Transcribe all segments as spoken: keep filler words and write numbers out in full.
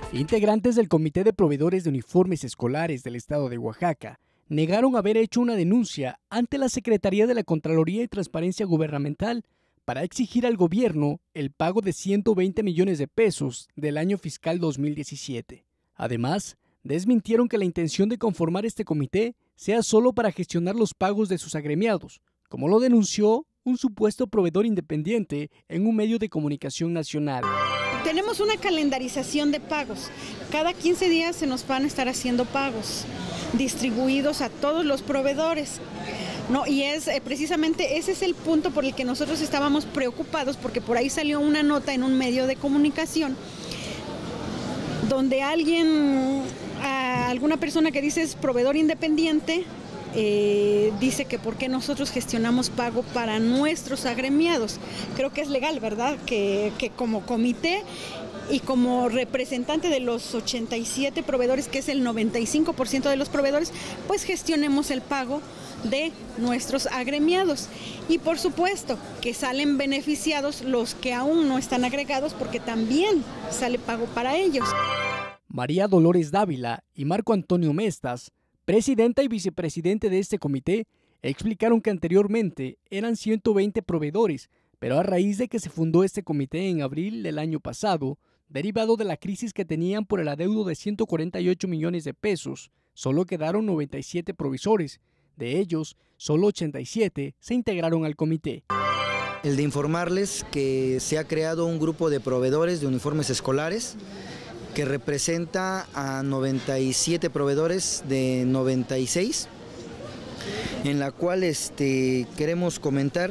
Integrantes del Comité de Proveedores de Uniformes Escolares del Estado de Oaxaca negaron haber hecho una denuncia ante la Secretaría de la Contraloría y Transparencia Gubernamental para exigir al gobierno el pago de ciento veinte millones de pesos del año fiscal dos mil diecisiete. Además, desmintieron que la intención de conformar este comité sea solo para gestionar los pagos de sus agremiados, como lo denunció un supuesto proveedor independiente en un medio de comunicación nacional. Tenemos una calendarización de pagos. Cada quince días se nos van a estar haciendo pagos distribuidos a todos los proveedores. No, y es eh, precisamente ese es el punto por el que nosotros estábamos preocupados, porque por ahí salió una nota en un medio de comunicación donde alguien, a alguna persona que dice es proveedor independiente, eh, dice que por qué nosotros gestionamos pago para nuestros agremiados. Creo que es legal, ¿verdad? Que, que como comité y como representante de los ochenta y siete proveedores, que es el noventa y cinco por ciento de los proveedores, pues gestionemos el pago de nuestros agremiados. Y por supuesto que salen beneficiados los que aún no están agregados, porque también sale pago para ellos. María Dolores Dávila y Marco Antonio Mestas, presidenta y vicepresidente de este comité, explicaron que anteriormente eran ciento veinte proveedores, pero a raíz de que se fundó este comité en abril del año pasado, derivado de la crisis que tenían por el adeudo de ciento cuarenta y ocho millones de pesos, solo quedaron noventa y siete provisores. De ellos, solo ochenta y siete se integraron al comité. El de informarles que se ha creado un grupo de proveedores de uniformes escolares que representa a noventa y siete proveedores de noventa y seis, en la cual este, queremos comentar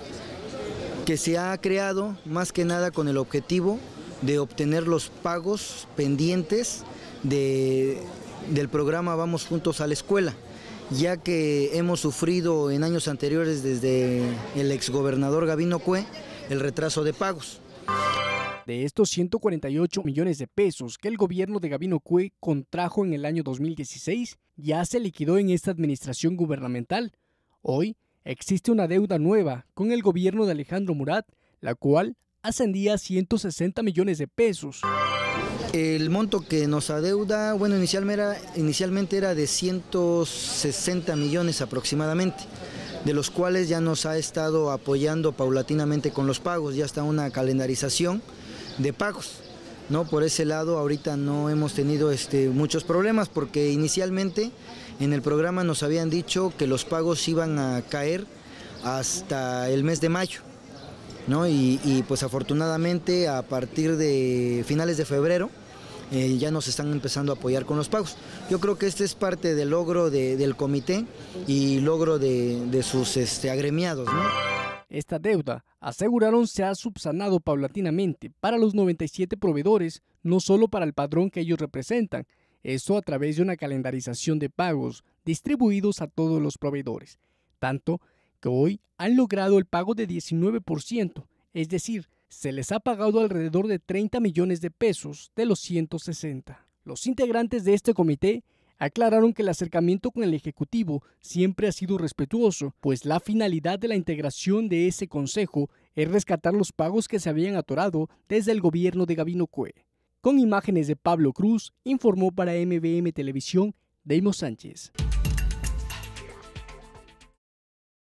que se ha creado más que nada con el objetivo de obtener los pagos pendientes de, del programa Vamos Juntos a la Escuela, ya que hemos sufrido en años anteriores desde el exgobernador Gabino Cue el retraso de pagos. De estos ciento cuarenta y ocho millones de pesos que el gobierno de Gabino Cue contrajo en el año dos mil dieciséis, ya se liquidó en esta administración gubernamental. Hoy existe una deuda nueva con el gobierno de Alejandro Murat, la cual ascendía a ciento sesenta millones de pesos. El monto que nos adeuda, bueno, inicialmente era, inicialmente era de ciento sesenta millones aproximadamente, de los cuales ya nos ha estado apoyando paulatinamente con los pagos, ya está una calendarización de pagos, ¿no? Por ese lado ahorita no hemos tenido este, muchos problemas, porque inicialmente en el programa nos habían dicho que los pagos iban a caer hasta el mes de mayo, ¿no? Y, y pues afortunadamente a partir de finales de febrero eh, ya nos están empezando a apoyar con los pagos. Yo creo que este es parte del logro de, del comité y logro de, de sus este, agremiados, ¿no? Esta deuda, aseguraron, se ha subsanado paulatinamente para los noventa y siete proveedores, no solo para el padrón que ellos representan, esto a través de una calendarización de pagos distribuidos a todos los proveedores, tanto que hoy han logrado el pago de diecinueve por ciento, es decir, se les ha pagado alrededor de treinta millones de pesos de los ciento sesenta. Los integrantes de este comité aclararon que el acercamiento con el Ejecutivo siempre ha sido respetuoso, pues la finalidad de la integración de ese consejo es rescatar los pagos que se habían atorado desde el gobierno de Gabino Cue. Con imágenes de Pablo Cruz, informó para M V M Televisión, Deimo Sánchez.